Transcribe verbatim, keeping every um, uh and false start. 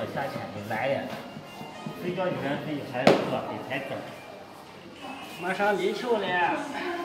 么下潜就来了，睡觉居然可以还喝，比才高。马上立秋了。